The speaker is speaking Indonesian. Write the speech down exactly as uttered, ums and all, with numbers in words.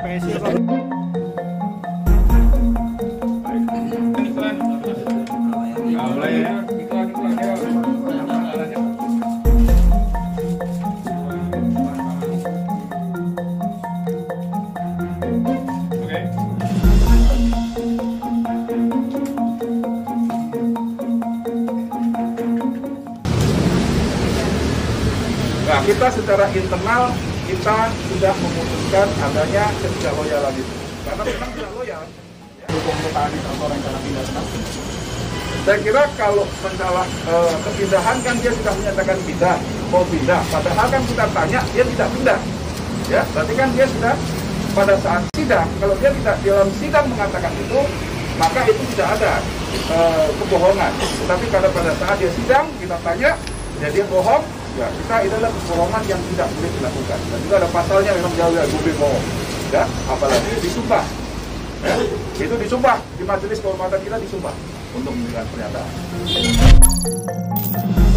Pesi Nah, kita secara internal kita sudah memutuskan adanya ketidakloyalan itu. Karena memang tidak loyal. dukung Pak Anies atau rencana pindah tetap. Saya kira kalau masalah e, kepindahan kan dia sudah menyatakan pindah, mau pindah. Padahal kan kita tanya dia tidak pindah. Ya, berarti kan dia sudah pada saat sidang. Kalau dia tidak dalam sidang mengatakan itu, maka itu tidak ada e, kebohongan. Tetapi karena pada saat dia sidang kita tanya, ya dia bohong. Ya, kita itu adalah kebohongan yang tidak boleh dilakukan. Dan juga ada pasalnya memang jauh ya, boleh bohong. Ya, apalagi disumpah. Ya, itu disumpah di majelis kehormatan kita disumpah untuk memberikan pernyataan.